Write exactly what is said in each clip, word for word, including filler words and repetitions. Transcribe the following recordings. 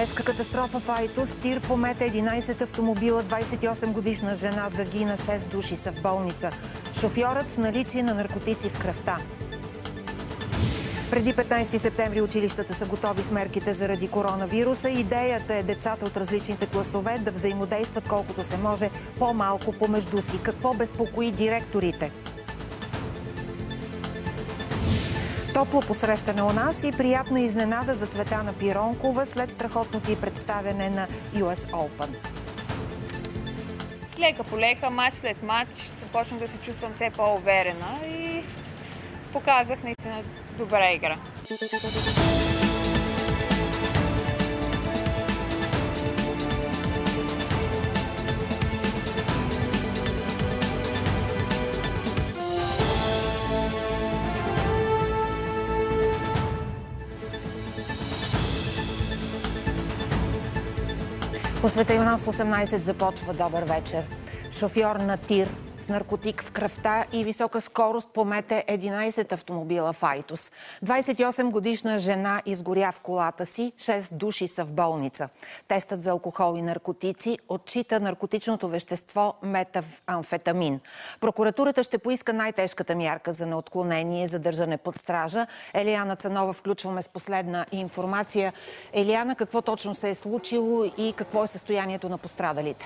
Тежка катастрофа в Айтос. Тир помета единайсет автомобила, двайсет и осем годишна жена загина, шест души са в болница. Шофьорът с наличие на наркотици в кръвта. Преди петнайсети септември училищата са готови с мерките заради коронавируса. Идеята е децата от различните класове да взаимодействат колкото се може по-малко помежду си. Какво безпокои директорите? Топло посрещане у нас и приятна изненада за Цветана Пиронкова след страхотното й представяне на Ю Ес Open. Лека по лека, мач след мач, започнах да се чувствам все по-уверена и показах наистина добра игра. По света и у нас в осемнайсет започва добър вечер. Шофьор на тир с наркотик в кръвта и висока скорост помете единайсет автомобила в Айтос. двайсет и осем годишна жена изгоря в колата си, шест души са в болница. Тестът за алкохол и наркотици отчита наркотичното вещество метамфетамин. Прокуратурата ще поиска най-тежката мярка за неотклонение, задържане под стража. Елиана Цанова включваме с последна информация. Елиана, какво точно се е случило и какво е състоянието на пострадалите?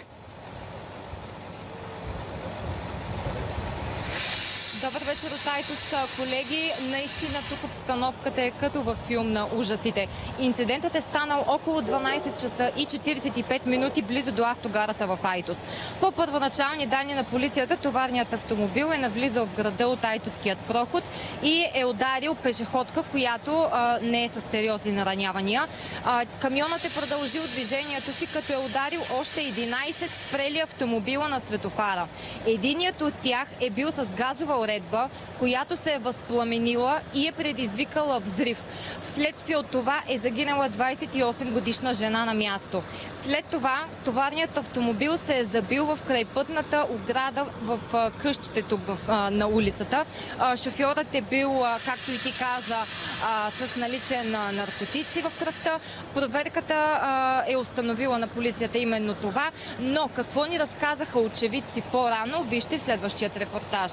Добър вечер от Айтос, колеги. Наистина тук обстановката е като във филм на ужасите. Инцидентът е станал около дванайсет часа и четирийсет и пет минути близо до автогарата в Айтос. По първоначални данни на полицията, товарният автомобил е навлизал в града от Айтоският проход и е ударил пешеходка, която а, не е със сериозни наранявания. А, камионът е продължил движението си, като е ударил още единайсет спрели автомобила на светофара. Единият от тях е бил с газова уредба, която се е възпламенила и е предизвикала взрив. Вследствие от това е загинала двайсет и осем годишна жена на място. След това товарният автомобил се е забил в крайпътната ограда в къщите тук в, на улицата. Шофьорът е бил, както и ти каза, с наличие на наркотици в кръвта. Проверката е установила на полицията именно това, но какво ни разказаха очевидци по-рано, вижте в следващият репортаж.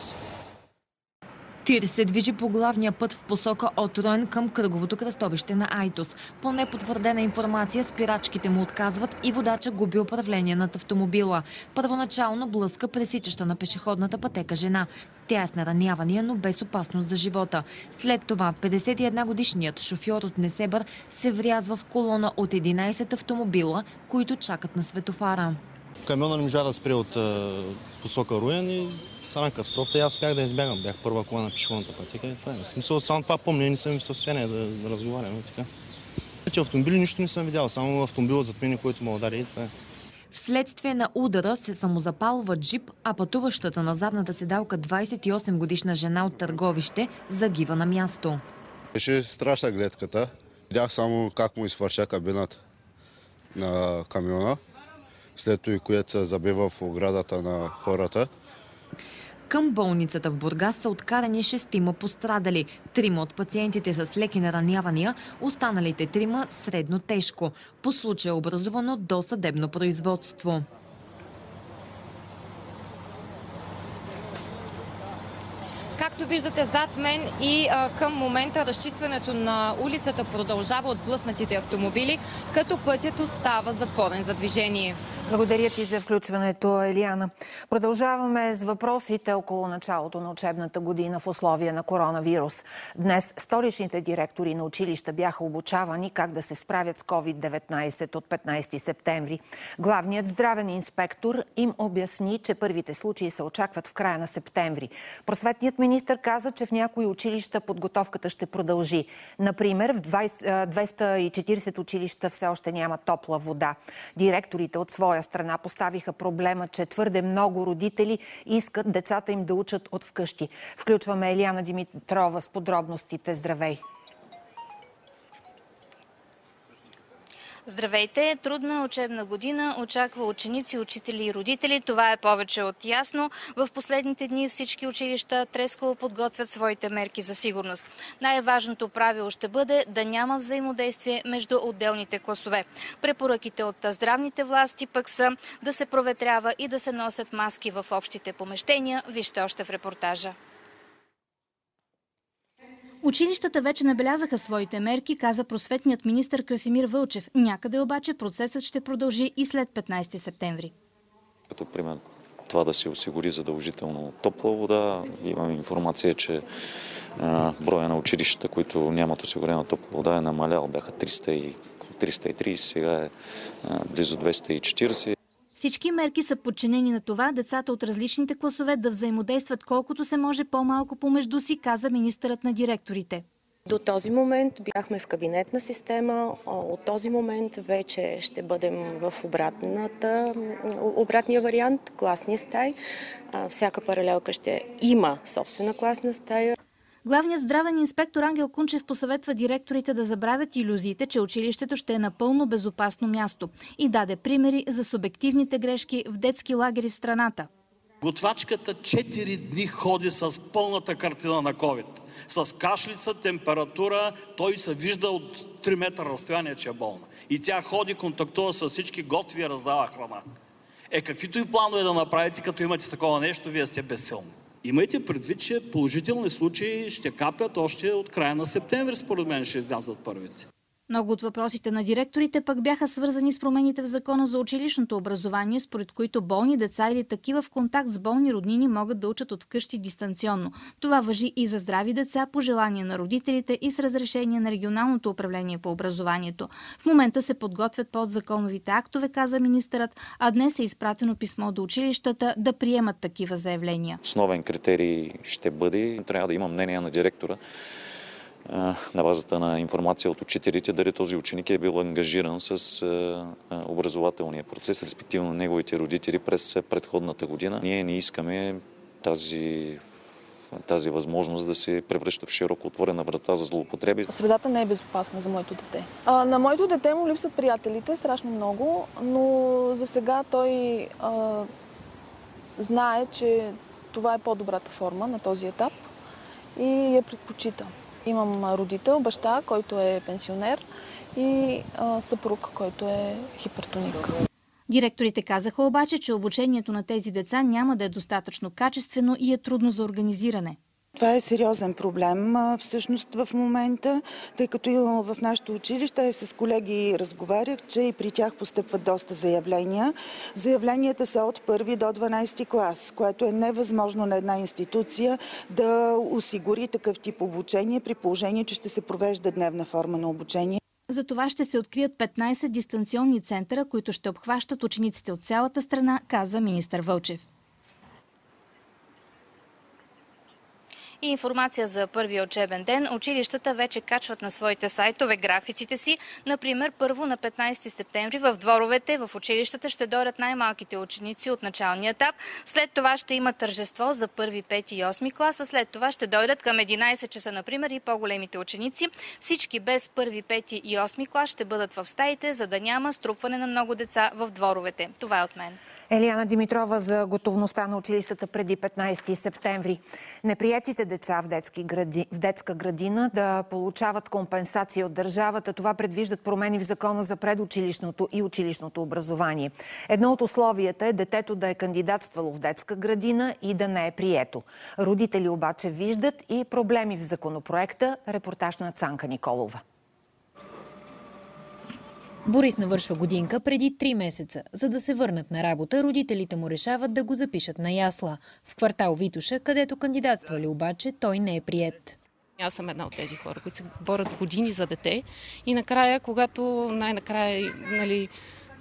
Тир се движи по главния път в посока от Руен към кръговото кръстовище на Айтос. По непотвърдена информация, спирачките му отказват и водача губи управление над автомобила. Първоначално блъска пресичаща на пешеходната пътека жена. Тя е с наранявания, но без опасност за живота. След това петдесет и една годишният шофьор от Несебър се врязва в колона от единайсет автомобила, които чакат на светофара. Камиона не можа да спре от посока Руен и стана катастрофата и аз успях да избягам. Бях първа кола на пешеходната пътека и това е. В смисъл, само това помня и не съм в състояние да, да разговарям. Така. Тези автомобили нищо не съм видял, само автомобила зад мен, който ме удари и това е. Вследствие на удара се самозапалва джип, а пътуващата на задната седалка двайсет и осем годишна жена от Търговище загива на място. Беше страшна гледката. Видях само как му изфърша кабината на камиона, след това, което се забива в оградата на хората. Към болницата в Бургас са откарани шестима пострадали. Трима от пациентите с леки наранявания, останалите трима средно тежко. По случая е образувано досъдебно производство. Както виждате зад мен и а, към момента разчистването на улицата продължава от блъснатите автомобили, като пътят остава затворен за движение. Благодаря ти за включването, Елиана. Продължаваме с въпросите около началото на учебната година в условия на коронавирус. Днес столичните директори на училища бяха обучавани как да се справят с ковид деветнайсет от петнайсети септември. Главният здравен инспектор им обясни, че първите случаи се очакват в края на септември. Просветният министър каза, че в някои училища подготовката ще продължи. Например, в двеста и четирийсет училища все още няма топла вода. Директорите от своя страна поставиха проблема, че твърде много родители искат децата им да учат от вкъщи. Включваме Елиана Димитрова с подробностите. Здравей! Здравейте! Трудна учебна година очаква ученици, учители и родители. Това е повече от ясно. В последните дни всички училища трескаво подготвят своите мерки за сигурност. Най-важното правило ще бъде да няма взаимодействие между отделните класове. Препоръките от здравните власти пък са да се проветрява и да се носят маски в общите помещения. Вижте още в репортажа. Училищата вече набелязаха своите мерки, каза просветният министър Красимир Вълчев. Някъде обаче процесът ще продължи и след петнайсети септември. Като пример това да се осигури задължително топла вода. Имам информация, че а, броя на училищата, които нямат осигурена топла вода, е намалял. Бяха триста и трийсет, сега е а, близо двеста и четирийсет. Всички мерки са подчинени на това децата от различните класове да взаимодействат колкото се може по-малко помежду си, каза министърът на директорите. До този момент бяхме в кабинетна система, от този момент вече ще бъдем в обратната, обратния вариант, класни стаи. Всяка паралелка ще има собствена класна стая. Главният здравен инспектор Ангел Кунчев посъветва директорите да забравят илюзиите, че училището ще е напълно безопасно място и даде примери за субективните грешки в детски лагери в страната. Готвачката четири дни ходи с пълната картина на ковид. С кашлица, температура, той се вижда от три метра разстояние, че е болна. И тя ходи, контактува с всички, готви и раздава храна. Е, каквито и планове да направите, като имате такова нещо, вие сте безсилни. Имайте предвид, че положителни случаи ще капят още от края на септември, според мен ще излязат първите. Много от въпросите на директорите пък бяха свързани с промените в Закона за училищното образование, според които болни деца или такива в контакт с болни роднини могат да учат от вкъщи дистанционно. Това важи и за здрави деца по желание на родителите и с разрешение на регионалното управление по образованието. В момента се подготвят подзаконовите актове, каза министърът, а днес е изпратено писмо до училищата да приемат такива заявления. Основен критерий ще бъде, трябва да има мнение на директора, на базата на информация от учителите, дали този ученик е бил ангажиран с образователния процес, респективно неговите родители през предходната година. Ние не искаме тази, тази възможност да се превръща в широко отворена врата за злоупотреби. Средата не е безопасна за моето дете. А, на моето дете му липсват приятелите, страшно много, но за сега той а, знае, че това е по-добрата форма на този етап и я предпочита. Имам родител, баща, който е пенсионер и а, съпруг, който е хипертоник. Директорите казаха обаче, че обучението на тези деца няма да е достатъчно качествено и е трудно за организиране. Това е сериозен проблем всъщност в момента, тъй като в нашето училище с колеги разговарях, че и при тях постъпват доста заявления. Заявленията са от първи до дванайсети клас, което е невъзможно на една институция да осигури такъв тип обучение, при положение, че ще се провежда дневна форма на обучение. За това ще се открият петнайсет дистанционни центъра, които ще обхващат учениците от цялата страна, каза министър Вълчев. И информация за първия учебен ден. Училищата вече качват на своите сайтове графиците си. Например, първо на петнайсети септември в дворовете в училищата ще дойдат най-малките ученици от началния етап. След това ще има тържество за първи, пети и осми клас, а след това ще дойдат към единайсет часа, например, и по-големите ученици. Всички без първи, пети и осми клас ще бъдат в стаите, за да няма струпване на много деца в дворовете. Това е от мен. Елиана Димитрова за готовността на училищата преди петнайсети септември. Неприятите деца в, детски гради, в детска градина да получават компенсация от държавата. Това предвиждат промени в Закона за предучилищното и училищното образование. Едно от условията е детето да е кандидатствало в детска градина и да не е прието. Родители обаче виждат и проблеми в законопроекта. Репортаж на Цанка Николова. Борис навършва годинка преди три месеца. За да се върнат на работа, родителите му решават да го запишат на ясла. В квартал Витоша, където кандидатствали обаче, той не е приет. Аз съм една от тези хора, които се борят с години за дете и накрая, когато най-накрая нали,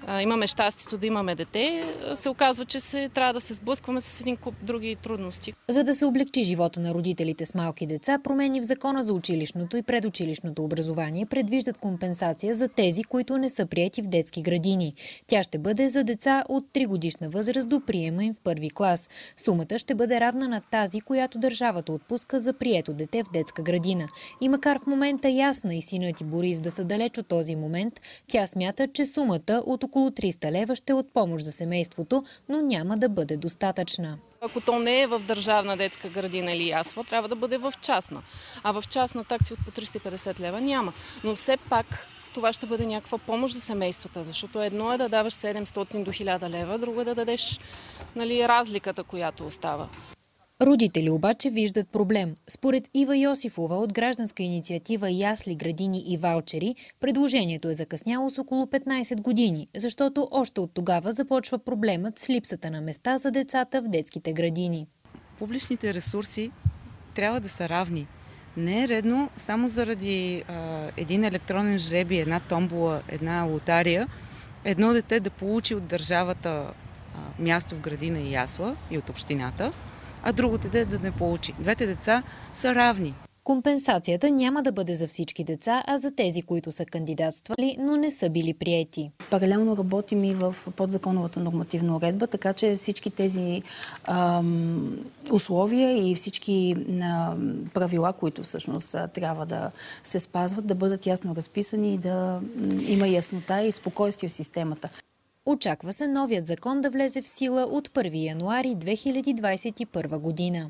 имаме щастието да имаме дете, се оказва, че се, трябва да се сблъскваме с един куп други трудности. За да се облегчи живота на родителите с малки деца, промени в Закона за училищното и предучилищното образование предвиждат компенсация за тези, които не са приети в детски градини. Тя ще бъде за деца от три годишна възраст до приема им в първи клас. Сумата ще бъде равна на тази, която държавата отпуска за прието дете в детска градина. И макар в момента ясна и синът и Борис да са далеч от този момент, тя смята, че сумата от около триста лева ще е от помощ за семейството, но няма да бъде достатъчна. Ако то не е в държавна детска градина или ясла, трябва да бъде в частна. А в частна такси от по триста и петдесет лева няма. Но все пак това ще бъде някаква помощ за семействата, защото едно е да даваш седемстотин до хиляда лева, друго е да дадеш, нали, разликата, която остава. Родители обаче виждат проблем. Според Ива Йосифова от гражданска инициатива Ясли, градини и ваучери, предложението е закъсняло с около петнайсет години, защото още от тогава започва проблемът с липсата на места за децата в детските градини. Публичните ресурси трябва да са равни. Не е редно само заради а, един електронен жребий, една томбола, една лотария, едно дете да получи от държавата а, място в градина и ясла и от общината, а другото дете да не получи. Двете деца са равни. Компенсацията няма да бъде за всички деца, а за тези, които са кандидатствали, но не са били приети. Паралелно работим и в подзаконовата нормативна уредба, така че всички тези ам, условия и всички ам, правила, които всъщност трябва да се спазват, да бъдат ясно разписани и да м, има яснота и спокойствие в системата. Очаква се новият закон да влезе в сила от първи януари две хиляди двадесет и първа година.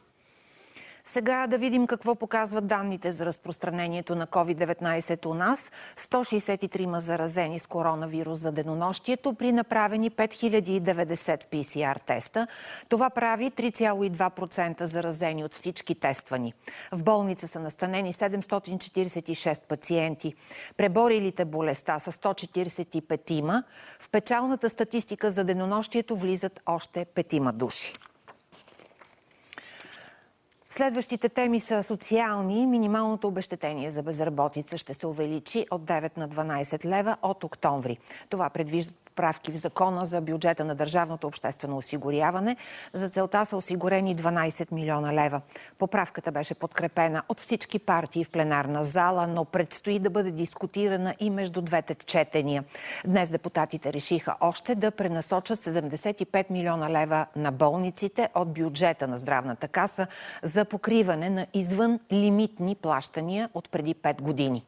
Сега да видим какво показват данните за разпространението на ковид деветнайсет у нас. сто шейсет и трима заразени с коронавирус за денонощието при направени пет хиляди и деветдесет пи си ар теста. Това прави три цяло и две процента заразени от всички тествани. В болница са настанени седемстотин четиридесет и шест пациенти. Преборилите болестта са сто четиридесет и петима. В печалната статистика за денонощието влизат още петима души. Следващите теми са социални. Минималното обезщетение за безработица ще се увеличи от девет на дванайсет лева от октомври. Това предвиждат поправки в закона за бюджета на държавното обществено осигуряване. За целта са осигурени дванайсет милиона лева. Поправката беше подкрепена от всички партии в пленарна зала, но предстои да бъде дискутирана и между двете четения. Днес депутатите решиха още да пренасочат седемдесет и пет милиона лева на болниците от бюджета на здравната каса за покриване на извън лимитни плащания от преди пет години.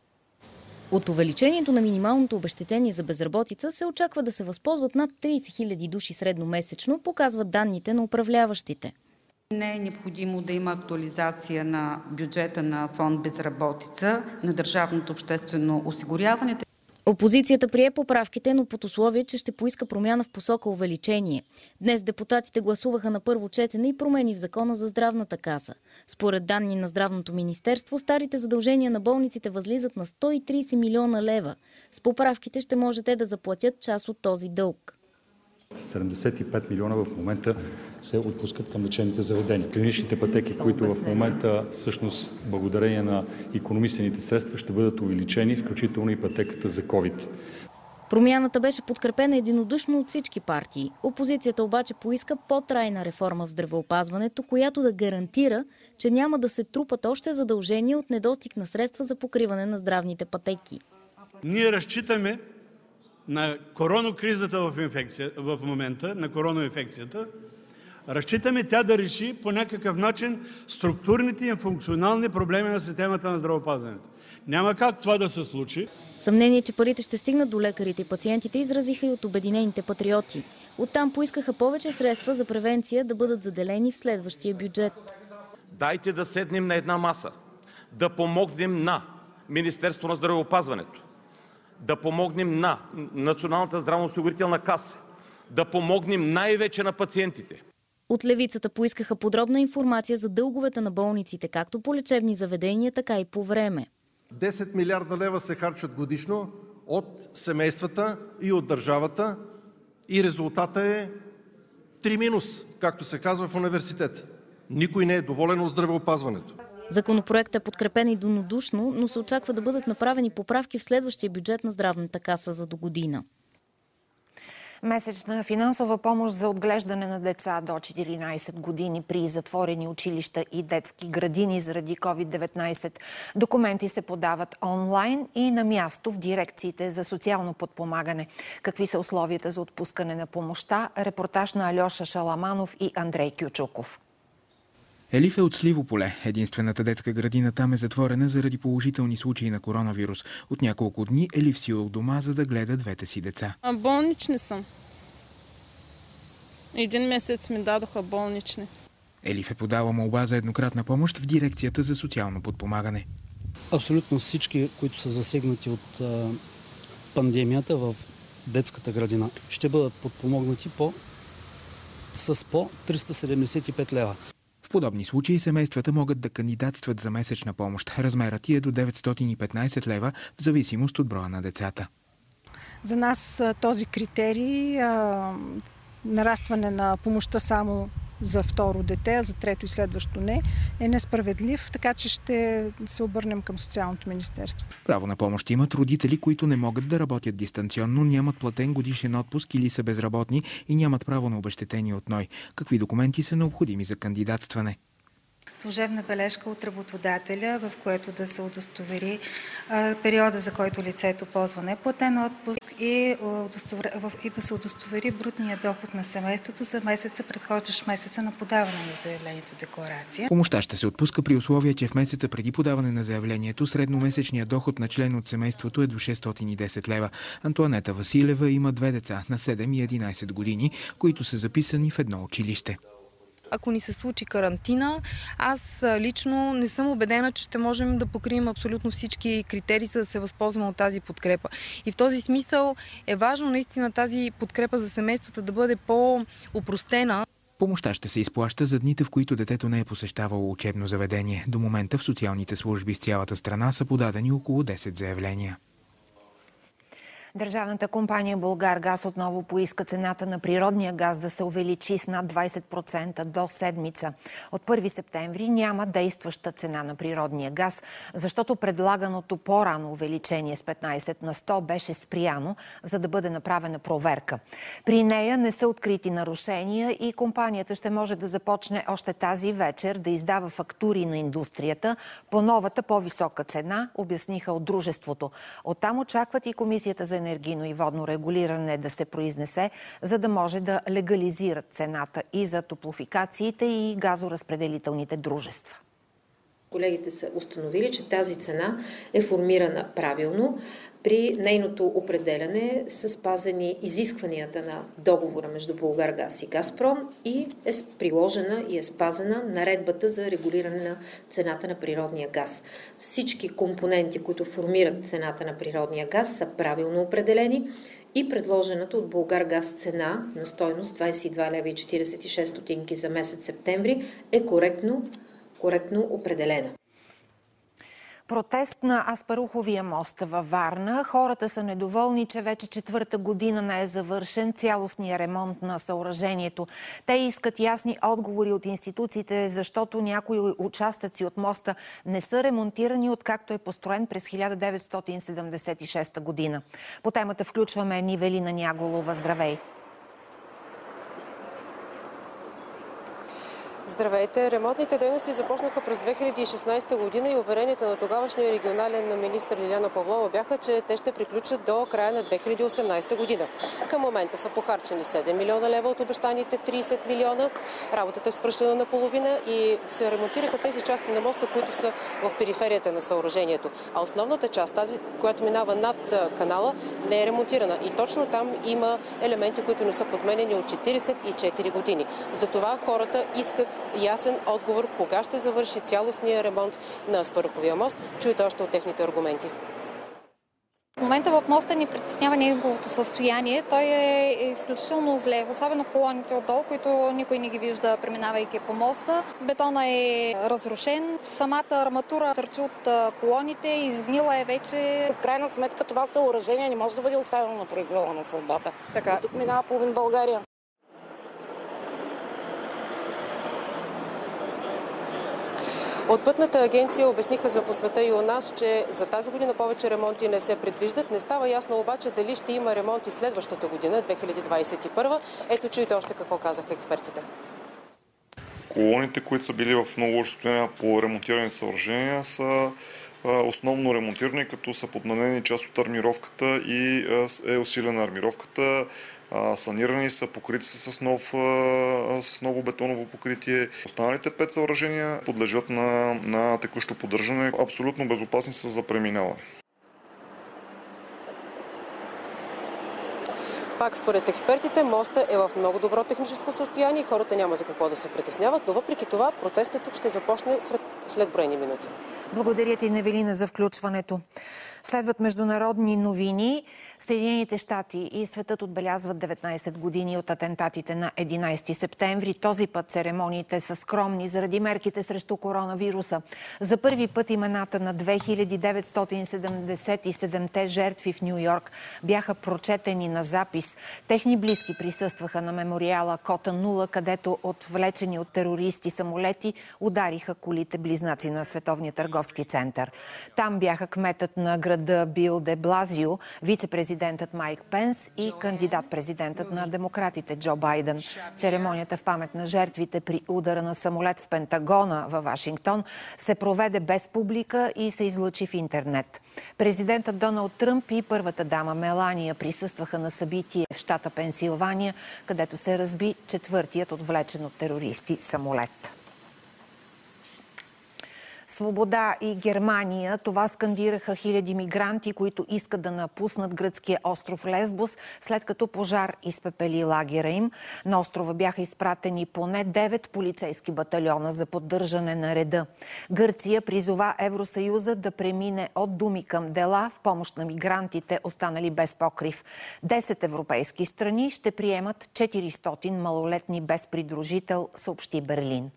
От увеличението на минималното обезщетение за безработица се очаква да се възползват над трийсет хиляди души средномесечно, показват данните на управляващите. Не е необходимо да има актуализация на бюджета на фонд безработица на държавното обществено осигуряване. Опозицията прие поправките, но под условие, че ще поиска промяна в посока увеличение. Днес депутатите гласуваха на първо четене и промени в закона за здравната каса. Според данни на Здравното министерство, старите задължения на болниците възлизат на сто и трийсет милиона лева. С поправките ще можете да заплатят част от този дълг. седемдесет и пет милиона в момента се отпускат към лечебните заведения. Клиничните пътеки, които в момента всъщност благодарение на икономисаните средства ще бъдат увеличени, включително и пътеката за ковид. Промяната беше подкрепена единодушно от всички партии. Опозицията обаче поиска по-трайна реформа в здравеопазването, която да гарантира, че няма да се трупат още задължения от недостиг на средства за покриване на здравните пътеки. Ние разчитаме на коронакризата в, инфекция, в момента, на коронаинфекцията, разчитаме тя да реши по някакъв начин структурните и функционални проблеми на системата на здравеопазването. Няма как това да се случи. Съмнение, че парите ще стигнат до лекарите и пациентите, изразиха и от Обединените патриоти. Оттам поискаха повече средства за превенция да бъдат заделени в следващия бюджет. Дайте да седнем на една маса, да помогнем на Министерството на здравеопазването, да помогнем на Националната здравноосигурителна каса, да помогнем най-вече на пациентите. От левицата поискаха подробна информация за дълговете на болниците, както по лечебни заведения, така и по време. десет милиарда лева се харчат годишно от семействата и от държавата и резултата е три минус, както се казва в университета. Никой не е доволен от здравеопазването. Законопроектът е подкрепен единодушно, но се очаква да бъдат направени поправки в следващия бюджет на здравната каса за догодина. Месечна финансова помощ за отглеждане на деца до четиринайсет години при затворени училища и детски градини заради ковид деветнайсет. Документи се подават онлайн и на място в дирекциите за социално подпомагане. Какви са условията за отпускане на помощта? Репортаж на Алеша Шаламанов и Андрей Кючуков. Елиф е от Сливополе. Единствената детска градина там е затворена заради положителни случаи на коронавирус. От няколко дни Елиф си е у дома, за да гледа двете си деца. А, болнични съм. Един месец ми дадоха болнични. Елиф е подала молба за еднократна помощ в дирекцията за социално подпомагане. Абсолютно всички, които са засегнати от а, пандемията в детската градина, ще бъдат подпомогнати по, с по триста седемдесет и пет лева. В подобни случаи семействата могат да кандидатстват за месечна помощ. Размерът е до деветстотин и петнайсет лева в зависимост от броя на децата. За нас този критерий, а, нарастване на помощта само за второ дете, а за трето и следващо не, е несправедлив, така че ще се обърнем към Социалното министерство. Право на помощ имат родители, които не могат да работят дистанционно, нямат платен годишен отпуск или са безработни и нямат право на обезщетение от НОИ. Какви документи са необходими за кандидатстване? Служебна бележка от работодателя, в което да се удостовери а, периода, за който лицето ползва неплатен отпуск и, и да се удостовери брутния доход на семейството за месеца, предхождащ месеца на подаване на заявлението декларация. Помощта ще се отпуска при условие, че в месеца преди подаване на заявлението средномесечният доход на член от семейството е до шестстотин и десет лева. Антоанета Василева има две деца на седем и единайсет години, които са записани в едно училище. Ако ни се случи карантина, аз лично не съм убедена, че ще можем да покрием абсолютно всички критерии, за да се възползваме от тази подкрепа. И в този смисъл е важно наистина тази подкрепа за семействата да бъде по-опростена. Помощта ще се изплаща за дните, в които детето не е посещавало учебно заведение. До момента в социалните служби с цялата страна са подадени около десет заявления. Държавната компания Булгаргаз отново поиска цената на природния газ да се увеличи с над двайсет процента до седмица. От първи септември няма действаща цена на природния газ, защото предлаганото по-рано увеличение с петнайсет на сто беше спряно, за да бъде направена проверка. При нея не са открити нарушения и компанията ще може да започне още тази вечер да издава фактури на индустрията по новата по-висока цена, обясниха от дружеството. Оттам очакват и Комисията за енергийно и водно регулиране да се произнесе, за да може да легализират цената и за топлофикациите и газоразпределителните дружества. Колегите са установили, че тази цена е формирана правилно. При нейното определяне са спазени изискванията на договора между Булгаргаз и Газпром и е приложена и е спазена наредбата за регулиране на цената на природния газ. Всички компоненти, които формират цената на природния газ, са правилно определени и предложената от Булгаргаз цена на стойност двайсет и два лева и четирийсет и шест стотинки за месец септември е коректно, коректно определена. Протест на Аспаруховия мост във Варна. Хората са недоволни, че вече четвърта година не е завършен цялостния ремонт на съоръжението. Те искат ясни отговори от институциите, защото някои участъци от моста не са ремонтирани, откакто е построен през хиляда деветстотин седемдесет и шеста година. По темата включваме Нивелина Няголова. Здравей! Здравейте! Ремонтните дейности започнаха през две хиляди и шестнайсета година и уверенията на тогавашния регионален министър Лиляна Павлова бяха, че те ще приключат до края на две хиляди и осемнайсета година. Към момента са похарчени седем милиона лева от обещаните трийсет милиона. Работата е свършена наполовина и се ремонтираха тези части на моста, които са в периферията на съоръжението. А основната част, тази, която минава над канала, не е ремонтирана. И точно там има елементи, които не са подменени от четирийсет и четири години. Затова хората искат ясен отговор кога ще завърши цялостния ремонт на Аспаруховия мост. Чуйте още от техните аргументи. В момента в моста ни притеснява неговото състояние. Той е изключително зле, особено колоните отдолу, които никой не ги вижда, преминавайки по моста. Бетона е разрушен, самата арматура търчи от колоните, изгнила е вече. В крайна сметка това съоръжение не може да бъде оставено на произвола на съдбата. Така. Тук минава половин България. От Пътната агенция обясниха за По света и у нас, че за тази година повече ремонти не се предвиждат. Не става ясно обаче дали ще има ремонти следващата година, две хиляди двадесет и първа. Ето чуйте още какво казаха експертите. Колоните, които са били в много лошо състояние по ремонтирани съоръжения, са основно ремонтирани, като са подменени част от армировката и е усилена армировката. Санирани са, покрити са с, нов, с ново бетоново покритие. Останалите пет съоръжения подлежат на, на текущо поддържане. Абсолютно безопасни са за преминаване. Пак според експертите, моста е в много добро техническо състояние и хората няма за какво да се притесняват, но въпреки това протестът тук ще започне след, след броени минути. Благодаря ти, Невелина, за включването. Следват международни новини. Съединените щати и светът отбелязват деветнадесет години от атентатите на единадесети септември. Този път церемониите са скромни заради мерките срещу коронавируса. За първи път имената на две хиляди деветстотин седемдесет и седемте жертви в Ню Йорк бяха прочетени на запис. Техни близки присъстваха на мемориала Кота нула, където отвлечени от терористи самолети удариха колите близнаци на Световния търговски център. Там бяха кметът на града Бил де Блазио, вице-президентът Майк Пенс и кандидат-президентът на демократите Джо Байден. Церемонията в памет на жертвите при удара на самолет в Пентагона във Вашингтон се проведе без публика и се излъчи в интернет. Президентът Доналд Тръмп и първата дама Мелания присъстваха на събитие в щата Пенсилвания, където се разби четвъртият отвлечен от терористи самолет. Свобода и Германия. Това скандираха хиляди мигранти, които искат да напуснат гръцкия остров Лесбос, след като пожар изпепели лагера им. На острова бяха изпратени поне девет полицейски батальона за поддържане на реда. Гърция призова Евросъюза да премине от думи към дела в помощ на мигрантите, останали без покрив. Десет европейски страни ще приемат четиристотин малолетни без придружител, съобщи Берлин.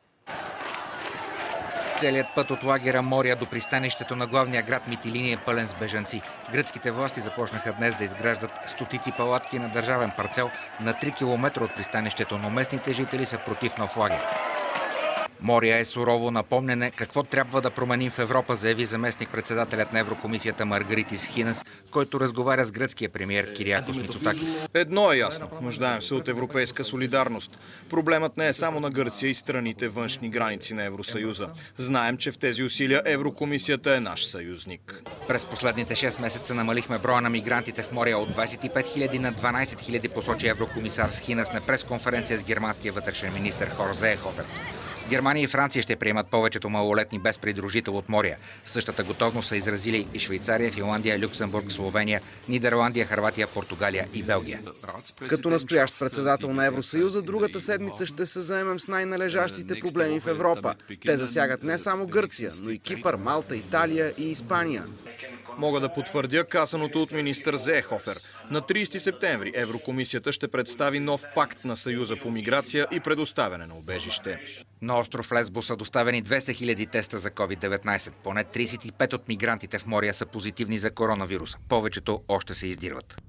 Целият път от лагера Мория до пристанището на главния град Митилини е пълен с бежанци. Гръцките власти започнаха днес да изграждат стотици палатки на държавен парцел на три километра от пристанището, но местните жители са против нов лагер. Мория е сурово напомнене какво трябва да променим в Европа, заяви заместник-председателят на Еврокомисията Маргаритис Хинас, който разговаря с гръцкия премиер Кириакос Мицотакис. Едно е ясно. Нуждаем се от европейска солидарност. Проблемът не е само на Гърция и страните външни граници на Евросъюза. Знаем, че в тези усилия Еврокомисията е наш съюзник. През последните шест месеца намалихме броя на мигрантите в Мория от двадесет и пет хиляди на дванадесет хиляди, посочи еврокомисар Хинас на пресконференция с германския вътрешен министър Хорст Зеехофер. Германия и Франция ще приемат повечето малолетни без придружител от Мория. Същата готовност са изразили и Швейцария, Финландия, Люксембург, Словения, Нидерландия, Хърватия, Португалия и Белгия. Като настоящ председател на Евросъюза, другата седмица ще се заемем с най-належащите проблеми в Европа. Те засягат не само Гърция, но и Кипър, Малта, Италия и Испания. Мога да потвърдя казаното от министър Зеехофер. На тридесети септември Еврокомисията ще представи нов пакт на Съюза по миграция и предоставяне на убежище. На остров Лесбос са доставени двеста хиляди теста за ковид деветнадесет. Поне тридесет и пет от мигрантите в Мория са позитивни за коронавирус. Повечето още се издирват.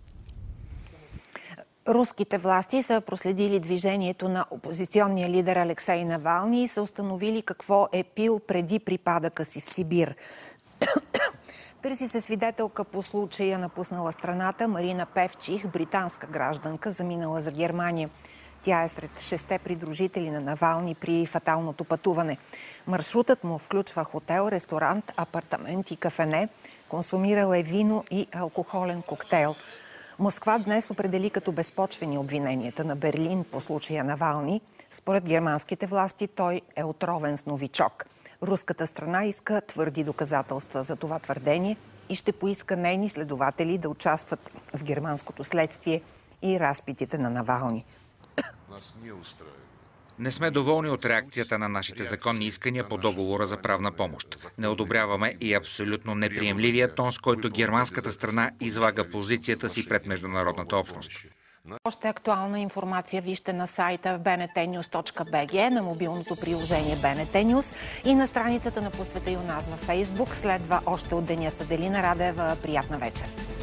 Руските власти са проследили движението на опозиционния лидер Алексей Навални и са установили какво е пил преди припадъка си в Сибир. Търси се свидетелка по случая, напуснала страната, Марина Певчих, британска гражданка, заминала за Германия. Тя е сред шесте придружители на Навални при фаталното пътуване. Маршрутът му включва хотел, ресторант, апартамент и кафене. Консумирал е вино и алкохолен коктейл. Москва днес определи като безпочвени обвиненията на Берлин по случая Навални. Според германските власти той е отровен с новичок. Руската страна иска твърди доказателства за това твърдение и ще поиска нейни следователи да участват в германското следствие и разпитите на Навални. Не сме доволни от реакцията на нашите законни искания по договора за правна помощ. Не одобряваме и абсолютно неприемливия тон, с който германската страна излага позицията си пред международната общност. Още актуална информация вижте на сайта би ен ти нюз точка би джи, на мобилното приложение Би Ен Ти Нюз и на страницата на По света и у нас във Фейсбук. Следва още от деня с Аделина Радева. Приятна вечер!